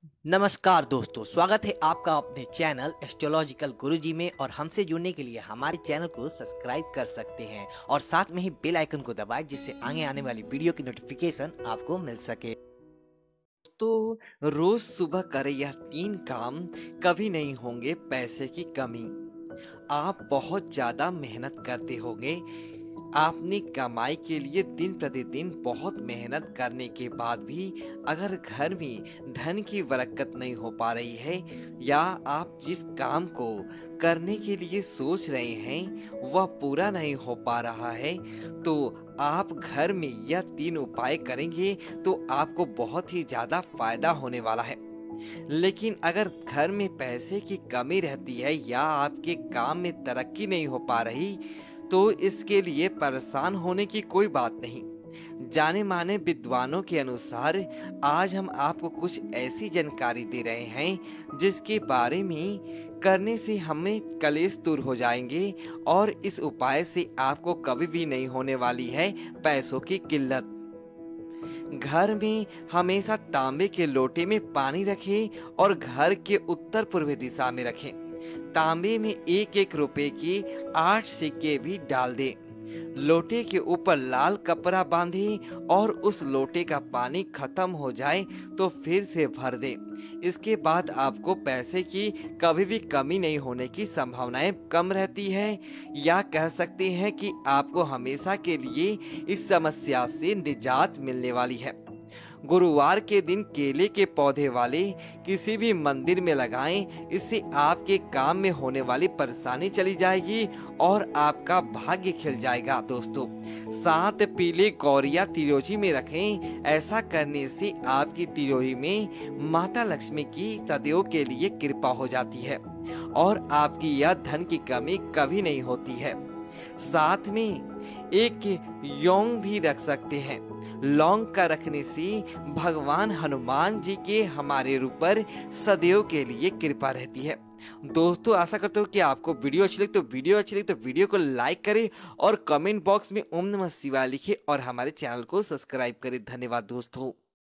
नमस्कार दोस्तों, स्वागत है आपका अपने चैनल एस्ट्रोलॉजिकल गुरुजी में। और हमसे जुड़ने के लिए हमारे चैनल को सब्सक्राइब कर सकते हैं और साथ में ही बेल आइकन को दबाएं, जिससे आगे आने वाली वीडियो की नोटिफिकेशन आपको मिल सके। तो रोज सुबह करें यह 3 काम, कभी नहीं होंगे पैसे की कमी। आप बहुत ज्यादा मेहनत करते होंगे। आपने कमाई के लिए दिन प्रतिदिन बहुत मेहनत करने के बाद भी अगर घर में धन की बरकत नहीं हो पा रही है, या आप जिस काम को करने के लिए सोच रहे हैं वह पूरा नहीं हो पा रहा है, तो आप घर में यह 3 उपाय करेंगे तो आपको बहुत ही ज्यादा फायदा होने वाला है। लेकिन अगर घर में पैसे की कमी रहती है या आपके काम में तरक्की नहीं हो पा रही, तो इसके लिए परेशान होने की कोई बात नहीं। जाने माने विद्वानों के अनुसार आज हम आपको कुछ ऐसी जानकारी दे रहे हैं जिसके बारे में करने से हमें कलेश दूर हो जाएंगे, और इस उपाय से आपको कभी भी नहीं होने वाली है पैसों की किल्लत। घर में हमेशा तांबे के लोटे में पानी रखें और घर के उत्तर पूर्व दिशा में रखें। तांबे में 1-1 रुपए की 8 सिक्के भी डाल दें। लोटे के ऊपर लाल कपड़ा बांधें और उस लोटे का पानी खत्म हो जाए तो फिर से भर दें। इसके बाद आपको पैसे की कभी भी कमी नहीं होने की संभावनाएं कम रहती है, या कह सकते हैं कि आपको हमेशा के लिए इस समस्या से निजात मिलने वाली है। गुरुवार के दिन केले के पौधे वाले किसी भी मंदिर में लगाएं। इससे आपके काम में होने वाली परेशानी चली जाएगी और आपका भाग्य खिल जाएगा। दोस्तों, 7 पीले गौरिया तिजोरी में रखें। ऐसा करने से आपकी तिजोरी में माता लक्ष्मी की सदैव के लिए कृपा हो जाती है और आपकी यह धन की कमी कभी नहीं होती है। साथ में एक लौंग भी रख सकते हैं। लौंग का रखने से भगवान हनुमान जी के हमारे ऊपर सदैव के लिए कृपा रहती है। दोस्तों, आशा करता हूँ कि आपको वीडियो अच्छी लगी तो वीडियो को लाइक करें और कमेंट बॉक्स में ओम नमः शिवाय लिखें और हमारे चैनल को सब्सक्राइब करें। धन्यवाद दोस्तों।